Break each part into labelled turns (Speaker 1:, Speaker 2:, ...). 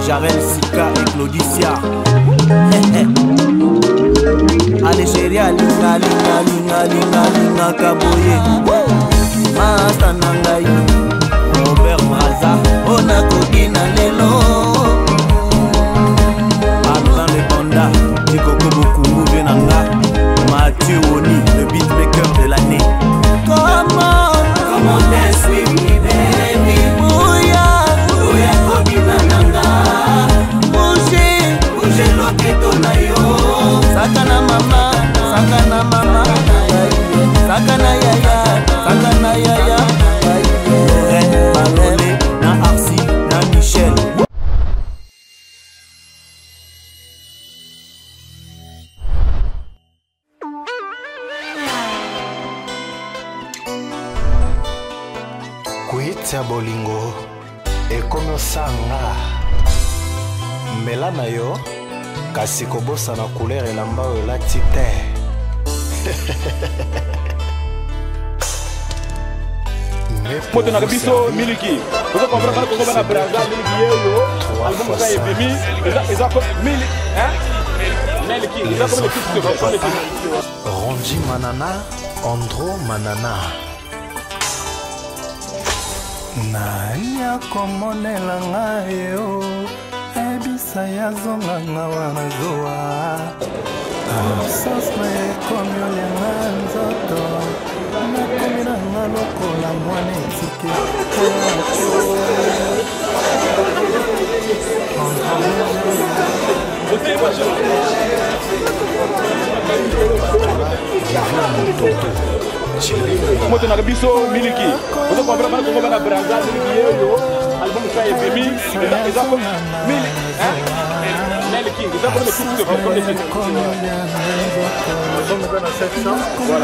Speaker 1: Jarel Sika et Claudicia. Allez chérie, alinga, linga, linga, linga, linga, kaboye. Master Nangaï, Robert Braza, Onakogina Lelo. Antoine Le Banda, Tikoko Bokungu Venanga, Mathieu Oni, le beatmaker de l'année. Comment dance with me, baby? Ouya, ouya, Kogina Nanga. Bouge loketo na yo. Sakana mama, sakana mama, sakana yaya, sakana yaya. Malolé, na Arsi, na Michel.
Speaker 2: Kuitia bolingo, ekomi osanga. Mela na yo, kasi kobosa na couleur elamba oyo elati te.
Speaker 3: Moto na biso miliki. Vous comprenez que comme na Brazza miliki yo, album ça est fini, ils ont miliki, hein? Miliki, ils ont comme le titre de votre
Speaker 2: Ronji Manana, Andro Manana.
Speaker 4: Nanya komonela ngayo, ebisa ya zonga wana zoa. Absence na ekomi olenga nzoto, nakomi na nga lokola mwana etike.
Speaker 3: Moto na biso miliki. Vous comprenez que comme na Brazza miliki yo, album ça est fini, ils ont comme miliki, hein? Miliki, ils ont comme le titre de votre Voilà.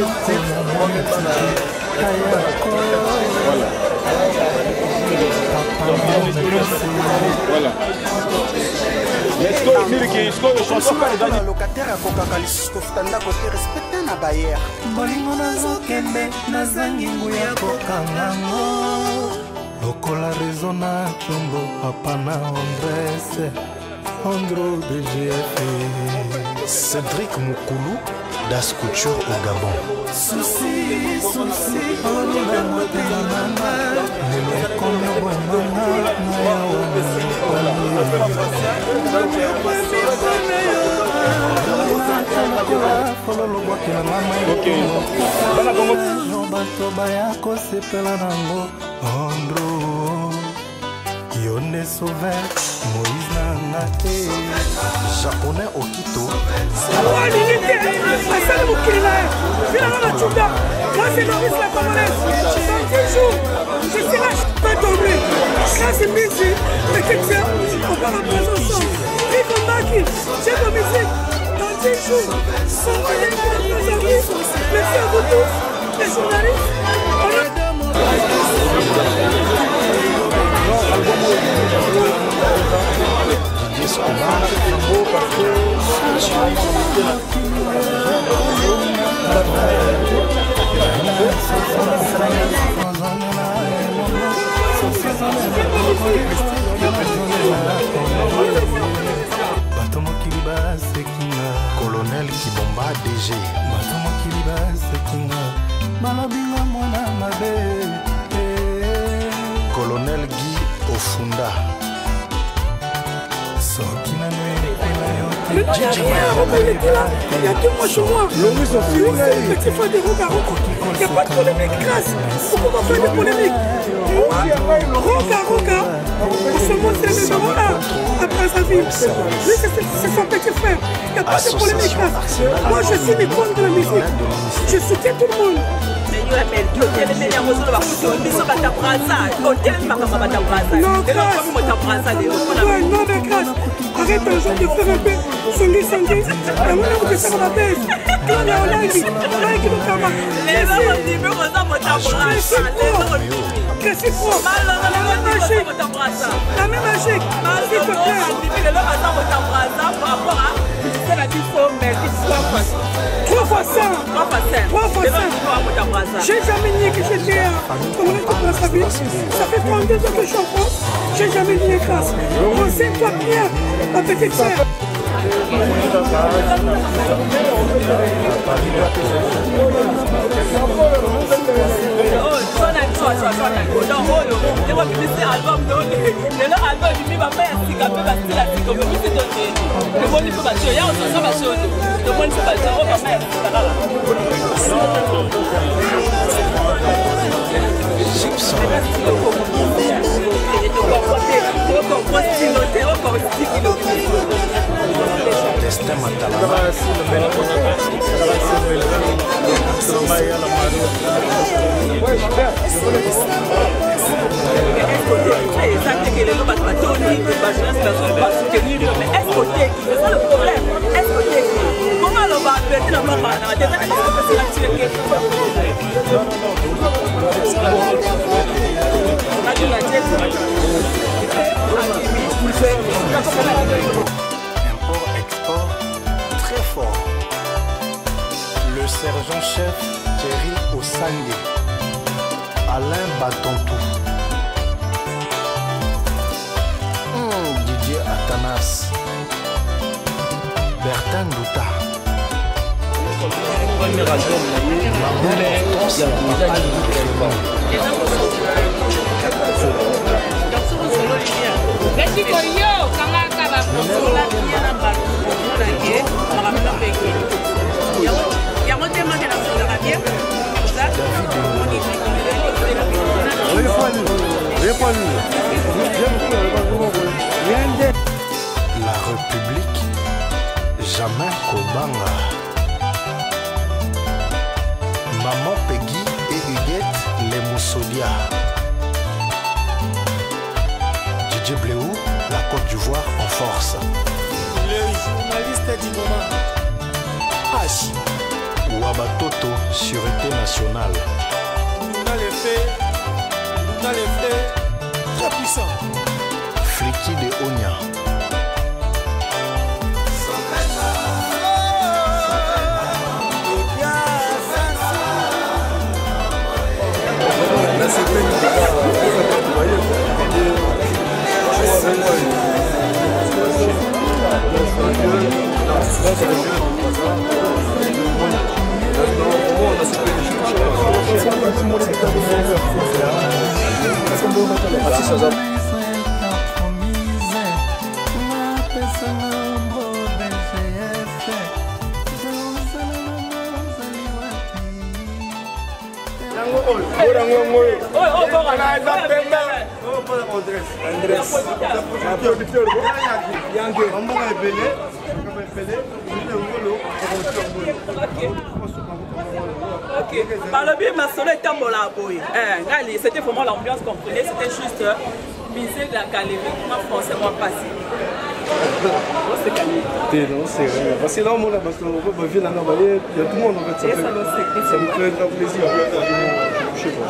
Speaker 3: Voilà.
Speaker 4: Locataire akokaka lisusu kofutanda kote respecte na bayer bolingo nazokende nazangi nguya kokangango lokola rezo na chombo papa na Andresse Andro BGF
Speaker 2: Cédric Moukoulou, Das Couture au Gabon.
Speaker 4: Souci, souci, olina motema mama lelo ekomi obwemanga na yawa bato baya kosepela nango Andro yo nde sauver Moïse nanga te
Speaker 2: Japonais Okito.
Speaker 5: Je suis là, pas tombé. Grâce à Midi, mais que tiens, on va rappeler ensemble. Et comme Maki, j'ai ma musique dans 10 jours. Sans rien pour nos amis. Merci à vous tous, les journalistes.
Speaker 2: Colonel Kibomba DG. Colonel Guy Ofunda.
Speaker 5: Il y a que moi chez moi. Petit fan de Rogaro. Il n'y a pas de polémique, grâce. Pourquoi on fait des polémiques? Roga. En ce moment, c'est le numéro 1 après sa vie. Lui, c'est son petit frère. Il n'y a pas de polémique, grâce. Moi, je suis l'icône de la musique. Je soutiens tout le monde. Non, grâce. Arrête un jour de faire un peu. songi songi yango nakopesaka mabese tona olangi olangi lokama réciproque la même magique s'il te plaît 3 fois 100 j'ai jamais nié que j'étais comment on te place la vie ça fait 32 ans que je suis en France j'ai jamais nié grâce renseigne-toi bien ma petite sœur
Speaker 2: Destin Matalama. Import-export très fort. Le sergent-chef Thierry Osangue, Alain Batontou, Didier Atanas, Bertin Douta. La République, Jamais Kobanga. Maman Peggy et Huguette les Moussolia. Didier Bléou, la Côte d'Ivoire en force.
Speaker 4: Le journaliste du moment. H.
Speaker 2: Wabatoto, Sûreté nationale.
Speaker 4: Dans les faits très puissants.
Speaker 2: Fliki de Onia.
Speaker 6: Par le biais de ma soleil c'était vraiment l'ambiance qu'on prenait, c'était juste miser de la galerie, moi français, moi passé.
Speaker 7: Non, c'est vrai. Parce que là, on a parce qu'on va vivre là, il y a tout le monde en fait. Ça me fait très plaisir. Je sais pas.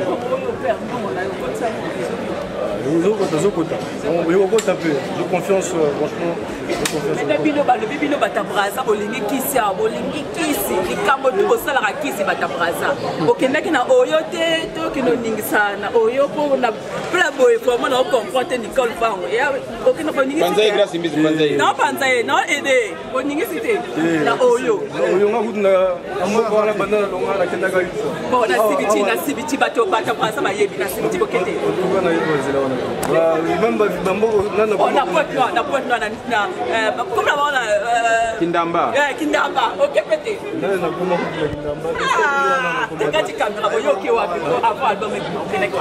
Speaker 7: J'ai confiance, franchement.
Speaker 6: Le bibino batabraza, bolingi kisi, likambo tu bosala kisi batabraza. Okendaki na oyote, to kino ningisana, oyo po na plabo e forma na comprendre Nicole Bango. Ya okina ko ningisi. Panzaye grâce mbisi panzaye. Non panzaye, non aider. Ko ningisi te. Na oyo.
Speaker 7: Oyo ngakudna amoko wana bandana longa na kenda ka yuso.
Speaker 6: Bon na sibiti bato batabraza bayebi na sibiti bokete.
Speaker 7: Wana yebozela wana. Bamba bambo nana ko.
Speaker 6: Na pointe na comme la voilà
Speaker 3: Kindamba.
Speaker 6: Kindamba. OK pété.
Speaker 7: Na kuma Kindamba.
Speaker 6: Quand tu caméra boyo ki wa avant album connect.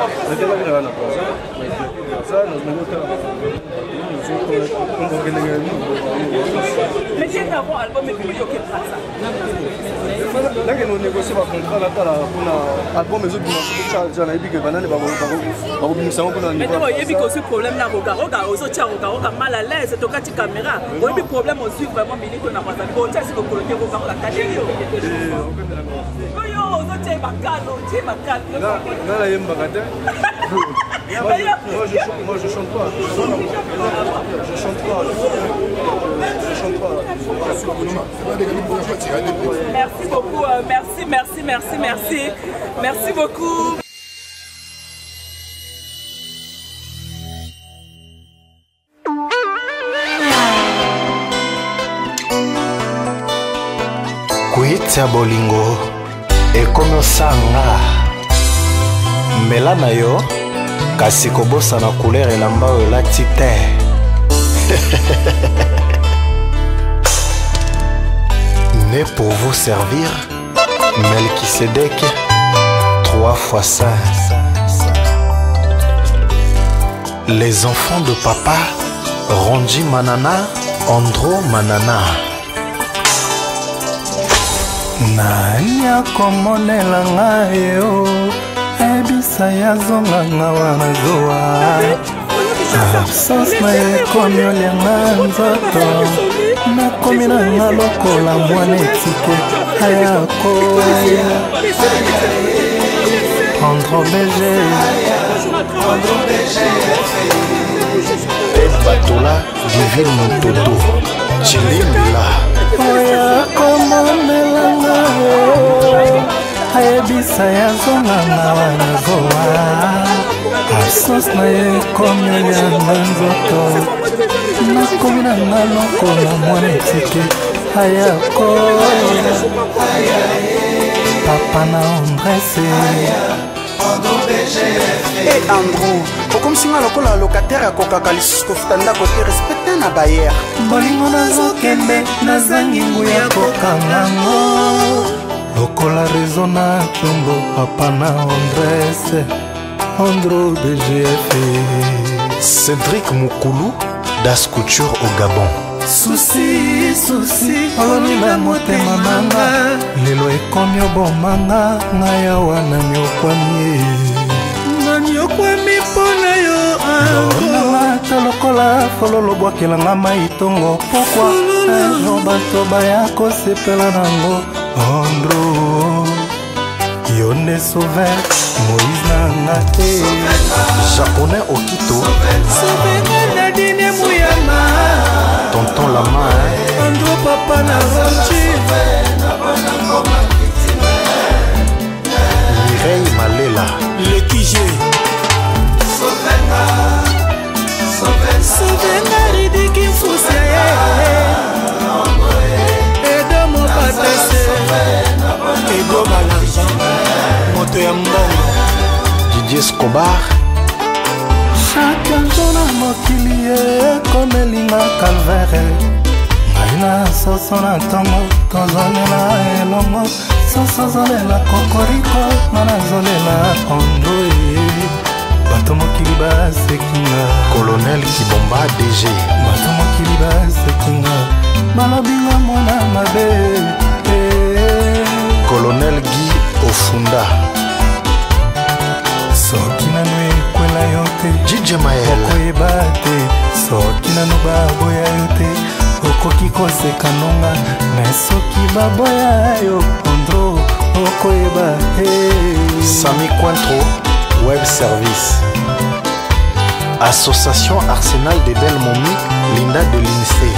Speaker 6: Mais c'est avant album boyo ki ça.
Speaker 7: négocier ma contrat là pour album les autres dimanches na yebi que banane ba bimisa ngo na
Speaker 6: niveau yebi que aussi problème na roga aussi tia roga mal à l'aise to kati caméra yebi problème aussi vraiment minute na mazali ko tia siko koloke roga la tali yo yo zo tia bakalo
Speaker 7: na la yemba kata moi je chante pas
Speaker 6: merci beaucoup merci beaucoup.
Speaker 2: Kuitia bolingo ekomi osanga mela na yo kasi kobosa na couleur elamba oyo elati te. Né pour vous servir, Melchisedec 3 fois saint. Les enfants de papa, Ronji Manana, Andro Manana.
Speaker 4: Nani akomonela ngayo ebisa yazonga ngawa nazoa absence na ekomi olianga nzoto nakomi nanga lokola mwana etike ayakoya Andro BG
Speaker 2: Batola Divine Mototo Chilimbila
Speaker 4: oya komonela ngayo ayebisa yazonga ngawa nazoa absence na ekomi olianga nzoto nakomi nanga lokola mwana etike ayakoya papa na Andrese
Speaker 8: Andro okomisinga lokola locataire akokaka lisusu kofuta ndako te respecte na bayer
Speaker 4: bolingo nazokende nazangi nguya kokangango lokola rezo na chombo papa na Andrese Andro BGF
Speaker 2: Cédric Moukoulou Das Couture au Gabon.
Speaker 4: susi olonila motema nanga lelo ekomi obomanga ngai awa naniokwami mpona yo lonanga ta lokola fololo bwakelanga mai tongo pokwa ejo bato baya kosepela nango Andro yo nde sauver Moïse nanga te
Speaker 2: Japonais Okito
Speaker 4: sobenga nadine muyama
Speaker 2: Tonton Lama
Speaker 4: Andro papa na Ronji
Speaker 2: Mireille Malela
Speaker 1: Le Kijé
Speaker 4: sobenga ridiki mfusia edo mopatase
Speaker 1: Edo Balanja moto ya mbongo
Speaker 2: Didier Escobar
Speaker 4: chaque jour na mokili ekomelinga calvaire ngai na soso na ntongo tozolela elongo soso azolela kokoriko nga nazolela Andro bato mokili basekinga
Speaker 2: Colonel Kibomba DG
Speaker 4: bato mokili basekinga balobinga mwana mabe
Speaker 2: Colonel Guy Ofunda
Speaker 4: soki nano ekwela yo te
Speaker 2: DJ Mael
Speaker 4: okoyeba te soki nano baboya yo te okoki koseka nonga me soki baboya yo Andro okoyeba
Speaker 2: Sami Cointreau Web Service Association Arsenal des Belles Momies Linda de l'INSEE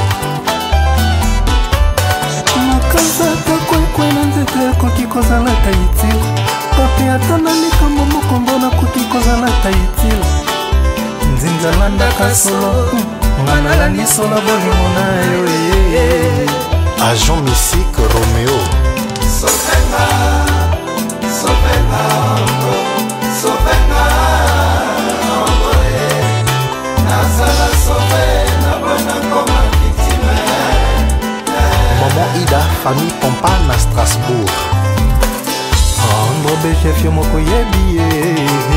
Speaker 4: makazaka kwekwe na nzete ekoki kozala taitile kote ata na likambo moko mbona koki kozala taitile nzinzalandaka solo nga nalandi solo bolingo na yo
Speaker 2: Agent Mystique Romeo Maman Ida famille Pompa na Strasbourg
Speaker 4: Andro BGF yo moko yebi